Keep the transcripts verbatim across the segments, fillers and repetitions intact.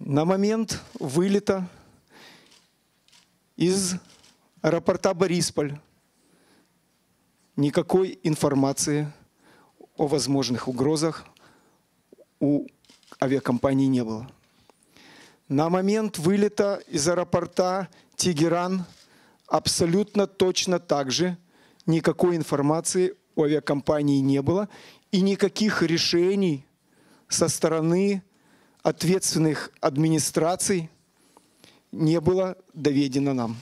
На момент вылета из аэропорта Борисполь никакой информации о возможных угрозах у авиакомпании не было. На момент вылета из аэропорта Тегеран абсолютно точно так же никакой информации у авиакомпании не было, и никаких решений со стороны ответственных администраций не было доведено нам.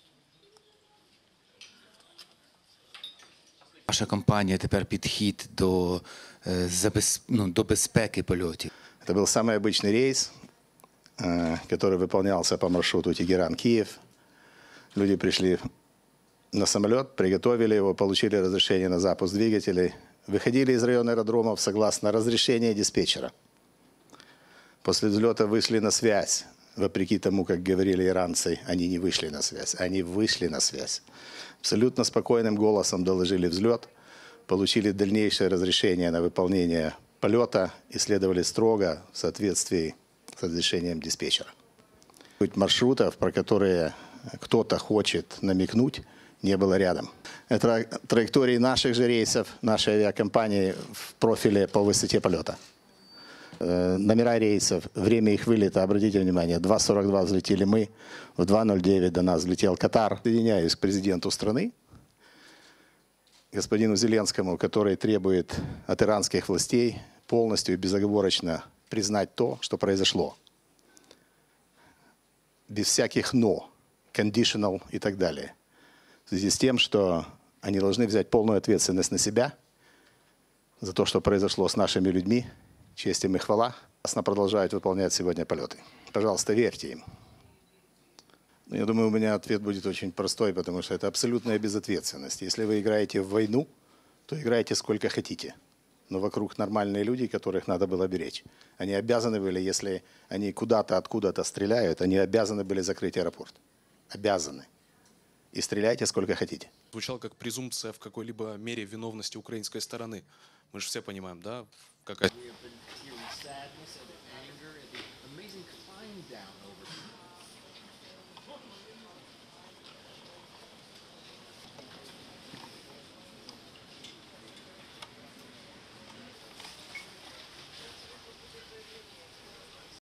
Ваша компанія тепер підхід до, ну, до безпеки польотів. Это был самый обычный рейс, который выполнялся по маршруту Тегеран-Киев. Люди пришли на самолет, приготовили его, получили разрешение на запуск двигателей, выходили из района аэродромов согласно разрешению диспетчера. После взлета вышли на связь. Вопреки тому, как говорили иранцы, они не вышли на связь. Они вышли на связь. Абсолютно спокойным голосом доложили взлет, получили дальнейшее разрешение на выполнение полета и следовали строго в соответствии с разрешением диспетчера. Маршрутов, про которые кто-то хочет намекнуть, не было рядом. Это траектории наших же рейсов, нашей авиакомпании в профиле по высоте полета. Номера рейсов, время их вылета, обратите внимание, два сорок два взлетели мы, в два ноль девять до нас взлетел Катар. Соединяюсь к президенту страны, господину Зеленскому, который требует от иранских властей полностью и безоговорочно признать то, что произошло. Без всяких «но», «conditional» и так далее. В связи с тем, что они должны взять полную ответственность на себя за то, что произошло с нашими людьми. Честь им и хвала. Она продолжает выполнять сегодня полеты. Пожалуйста, верьте им. Но я думаю, у меня ответ будет очень простой, потому что это абсолютная безответственность. Если вы играете в войну, то играйте сколько хотите. Но вокруг нормальные люди, которых надо было беречь. Они обязаны были, если они куда-то, откуда-то стреляют, они обязаны были закрыть аэропорт. Обязаны. И стреляйте сколько хотите. Звучало как презумпция в какой-либо мере виновности украинской стороны. Мы же все понимаем, да? Какая...